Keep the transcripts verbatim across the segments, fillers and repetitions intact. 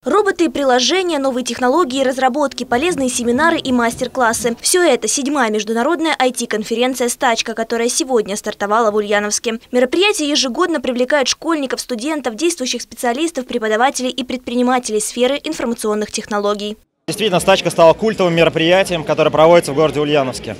Роботы и приложения, новые технологии, разработки, полезные семинары и мастер-классы. Все это седьмая международная ай ти-конференция «Стачка», которая сегодня стартовала в Ульяновске. Мероприятие ежегодно привлекает школьников, студентов, действующих специалистов, преподавателей и предпринимателей сферы информационных технологий. Действительно, «Стачка» стала культовым мероприятием, которое проводится в городе Ульяновске.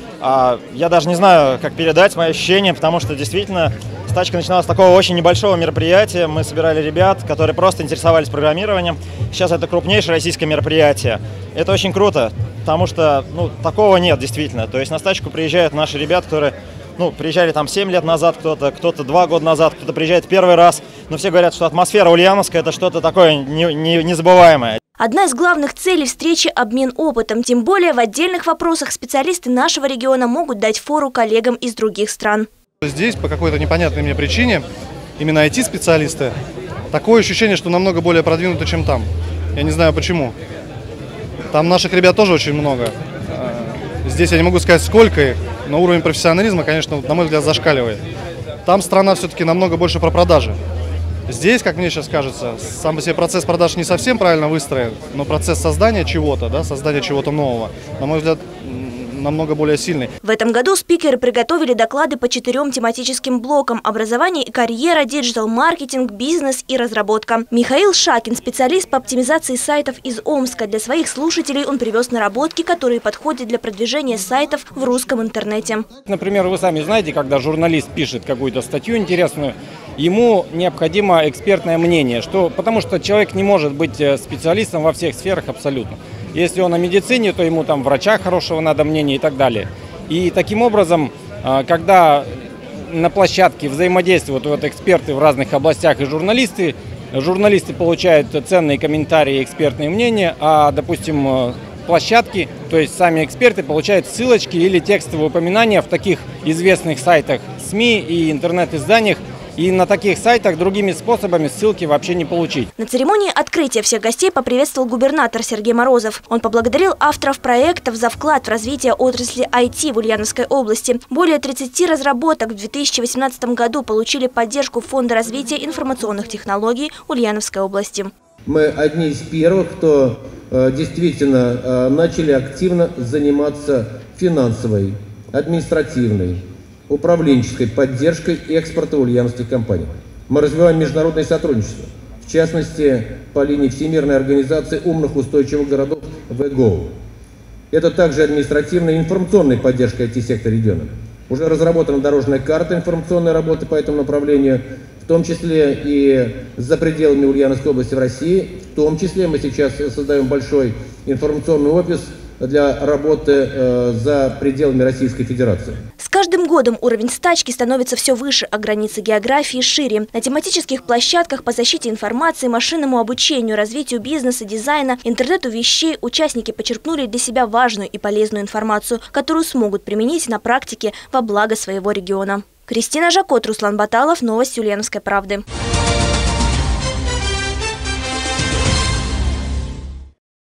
Я даже не знаю, как передать мои ощущения, потому что действительно «Стачка» начиналась с такого очень небольшого мероприятия. Мы собирали ребят, которые просто интересовались программированием. Сейчас это крупнейшее российское мероприятие. Это очень круто, потому что ну, такого нет действительно. То есть на «Стачку» приезжают наши ребята, которые ну, приезжали там семь лет назад, кто-то, кто-то два года назад, кто-то приезжает первый раз. Но все говорят, что атмосфера ульяновская – это что-то такое не, не, незабываемое. Одна из главных целей встречи – обмен опытом. Тем более в отдельных вопросах специалисты нашего региона могут дать фору коллегам из других стран. Здесь по какой-то непонятной мне причине именно ай ти-специалисты. Такое ощущение, что намного более продвинуты, чем там. Я не знаю почему. Там наших ребят тоже очень много. Здесь я не могу сказать сколько их, но уровень профессионализма, конечно, на мой взгляд, зашкаливает. Там страна все-таки намного больше про продажи. Здесь, как мне сейчас кажется, сам по себе процесс продаж не совсем правильно выстроен, но процесс создания чего-то, да, создания чего-то нового, на мой взгляд, намного более сильный. В этом году спикеры приготовили доклады по четырем тематическим блокам: образование и карьера, диджитал-маркетинг, бизнес и разработка. Михаил Шакин, специалист по оптимизации сайтов из Омска. Для своих слушателей он привез наработки, которые подходят для продвижения сайтов в русском интернете. Например, вы сами знаете, когда журналист пишет какую-то статью интересную, ему необходимо экспертное мнение, что, потому что человек не может быть специалистом во всех сферах абсолютно. Если он о медицине, то ему там врача хорошего надо мнения и так далее. И таким образом, когда на площадке взаимодействуют вот эксперты в разных областях и журналисты, журналисты получают ценные комментарии и экспертные мнения, а, допустим, площадки, то есть сами эксперты получают ссылочки или текстовые упоминания в таких известных сайтах СМИ и интернет-изданиях. И на таких сайтах другими способами ссылки вообще не получить. На церемонии открытия всех гостей поприветствовал губернатор Сергей Морозов. Он поблагодарил авторов проектов за вклад в развитие отрасли ай ти в Ульяновской области. Более тридцати разработок в две тысячи восемнадцатом году получили поддержку Фонда развития информационных технологий Ульяновской области. Мы одни из первых, кто э, действительно э, начали активно заниматься финансовой, административной, управленческой поддержкой экспорта ульяновских компаний. Мы развиваем международное сотрудничество, в частности, по линии Всемирной организации умных устойчивых городов вэ го у. Это также административная и информационная поддержка ай ти-сектора региона. Уже разработана дорожная карта информационной работы по этому направлению, в том числе и за пределами Ульяновской области в России. В том числе мы сейчас создаем большой информационный офис для работы э, за пределами Российской Федерации. С каждым годом уровень стачки становится все выше, а границы географии шире. На тематических площадках по защите информации, машинному обучению, развитию бизнеса, дизайна, интернету вещей участники почерпнули для себя важную и полезную информацию, которую смогут применить на практике во благо своего региона. Кристина Жакот, Руслан Баталов, новости Ульяновской правды.